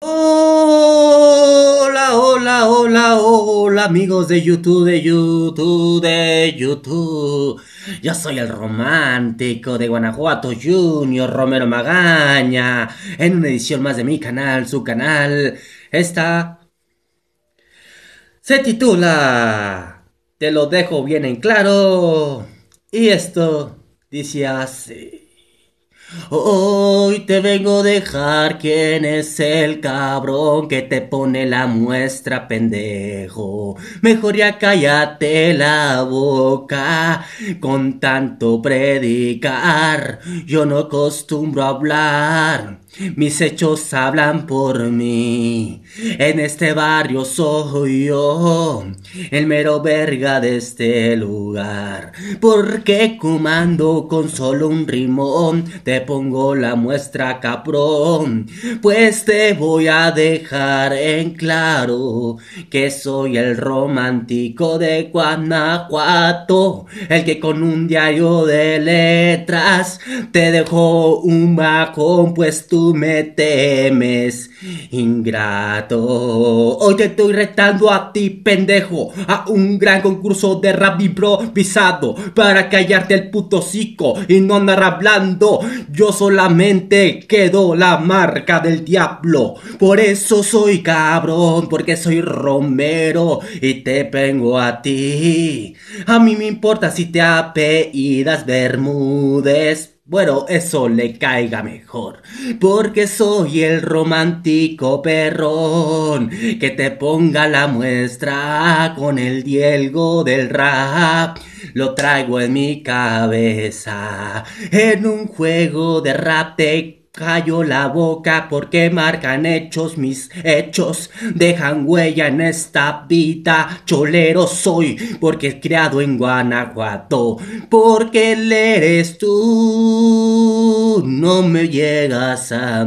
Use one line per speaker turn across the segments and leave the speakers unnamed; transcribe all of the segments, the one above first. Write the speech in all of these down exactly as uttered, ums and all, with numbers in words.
Hola, hola, hola, hola, amigos de YouTube, de YouTube, de YouTube. Yo soy el romántico de Guanajuato Junior, Romero Magaña, en una edición más de mi canal, su canal. Esta se titula Te lo dejo bien en claro. Y esto dice así. Hoy te vengo a dejar quién es el cabrón que te pone la muestra, pendejo. Mejor ya cállate la boca con tanto predicar. Yo no acostumbro a hablar, mis hechos hablan por mí. En este barrio soy yo el mero verga de este lugar. Porque comando con solo un rimón te pongo la muestra, cabrón. Pues te voy a dejar en claro que soy el romántico de Guanajuato, el que con un diario de letras te dejó un bajón, pues tú me temes, ingrato. Hoy te estoy retando a ti, pendejo, a un gran concurso de rap improvisado para callarte el puto hocico y no andar hablando. Yo solamente quedo la marca del diablo. Por eso soy cabrón, porque soy Romero y te vengo a ti. A mí me importa si te apellidas Bermúdez. Bueno, eso le caiga mejor, porque soy el romántico perrón que te ponga la muestra con el dielgo del rap. Lo traigo en mi cabeza, en un juego de rap te callo la boca porque marcan hechos, mis hechos dejan huella en esta vida. Cholero soy porque criado en Guanajuato, porque él eres tú, no me llegas a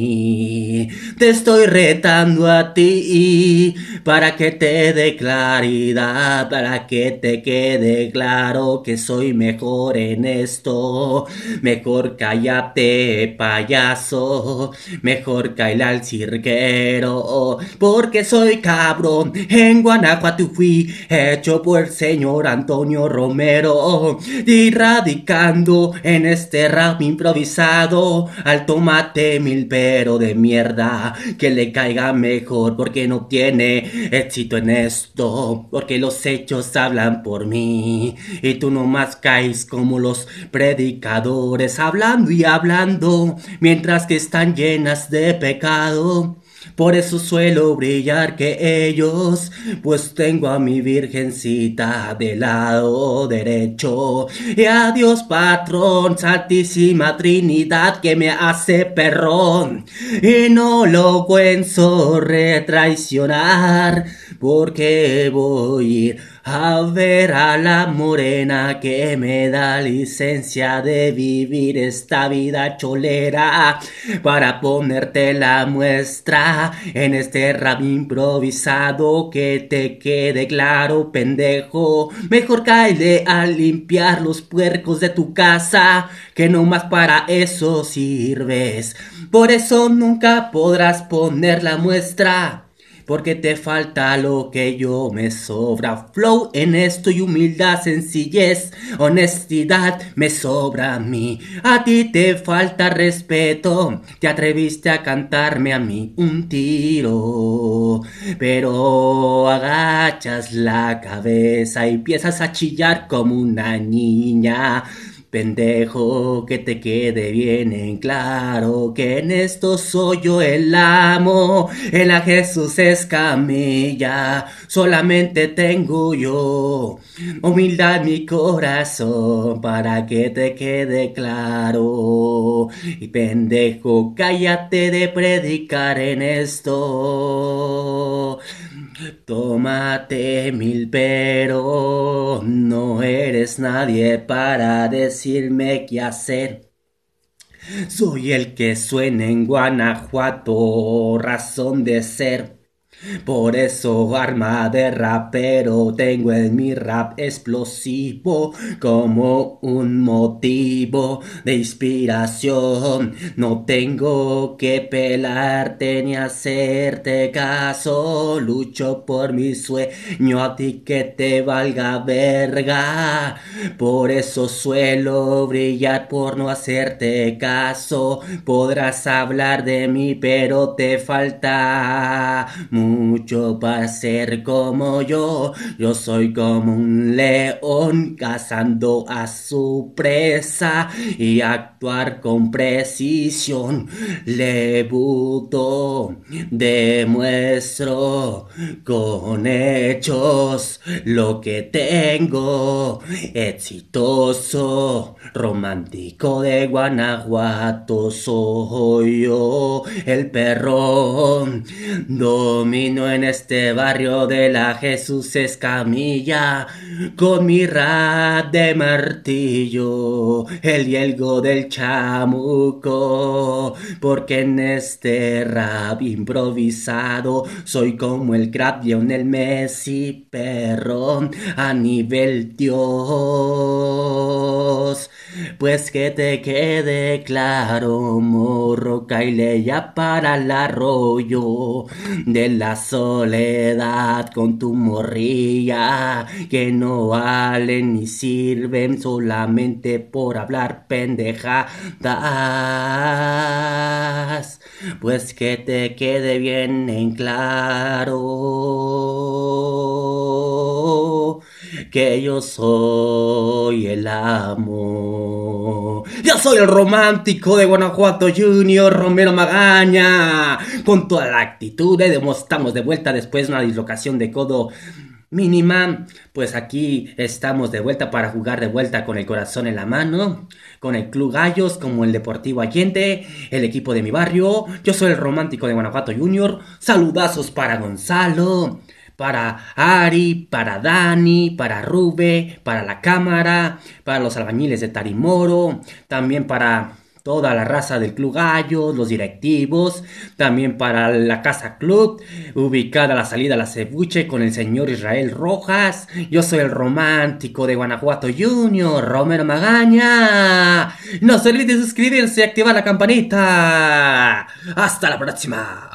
mí. Te estoy retando a ti para que te dé claridad, para que te quede claro que soy mejor en esto. Mejor cállate, payaso, mejor cállate al cirquero, porque soy cabrón. En Guanajuato fui hecho por el señor Antonio Romero, y radicando en este rap improvisado al tomate mil pero de mierda, que le caiga mejor porque no tiene éxito en esto, porque los hechos hablan por mí y tú nomás caes como los predicadores, hablando y hablando mientras que están llenas de pecado. Por eso suelo brillar que ellos, pues tengo a mi virgencita del lado derecho. Y a Dios patrón, Santísima Trinidad, que me hace perrón. Y no lo pienso retraicionar, porque voy a ir a ver a la morena que me da licencia de vivir esta vida cholera, para ponerte la muestra en este rap improvisado. Que te quede claro, pendejo, mejor cáele a limpiar los puercos de tu casa, que no más para eso sirves. Por eso nunca podrás poner la muestra, porque te falta lo que yo me sobra. Flow en esto y humildad, sencillez, honestidad me sobra a mí. A ti te falta respeto, te atreviste a cantarme a mí un tiro, pero agachas la cabeza y empiezas a chillar como una niña. Pendejo, que te quede bien en claro que en esto soy yo el amo, en la Jesús Escamilla solamente tengo yo humildad en mi corazón, para que te quede claro. Y pendejo, cállate de predicar en esto. Tómate mil pero no eres nadie para decirme qué hacer. Soy el que suena en Guanajuato, razón de ser. Por eso arma de rapero tengo en mi rap explosivo como un motivo de inspiración. No tengo que pelarte ni hacerte caso. Lucho por mi sueño, a ti que te valga verga. Por eso suelo brillar por no hacerte caso. Podrás hablar de mí, pero te falta mucho para ser como yo. Yo soy como un león cazando a su presa y actuar con precisión. Debuto, demuestro con hechos lo que tengo. Exitoso, romántico de Guanajuato soy yo, el perrón. Domino en este barrio de la Jesús Escamilla con mi rap de martillo, el hielgo del chamuco, porque en este rap improvisado soy como el Gradion, el Messi, perrón a nivel Dios. Pues que te quede claro, morro, caile ya para el arroyo de la soledad con tu morrilla, que no valen ni sirven solamente por hablar pendejadas. Pues que te quede bien en claro que yo soy el amo. Yo soy el romántico de Guanajuato Junior, Romero Magaña. Con toda la actitud, eh, estamos de vuelta después de una dislocación de codo mínima. Pues aquí estamos de vuelta para jugar de vuelta con el corazón en la mano, con el Club Gallos, como el Deportivo Allende, el equipo de mi barrio. Yo soy el romántico de Guanajuato Junior. Saludazos para Gonzalo, para Ari, para Dani, para Rube, para la cámara, para los albañiles de Tarimoro, también para toda la raza del Club Gallos, los directivos, también para la Casa Club, ubicada a la salida a la Cebuche con el señor Israel Rojas. Yo soy el romántico de Guanajuato Junior, Romero Magaña. No se olviden de suscribirse y activar la campanita. Hasta la próxima.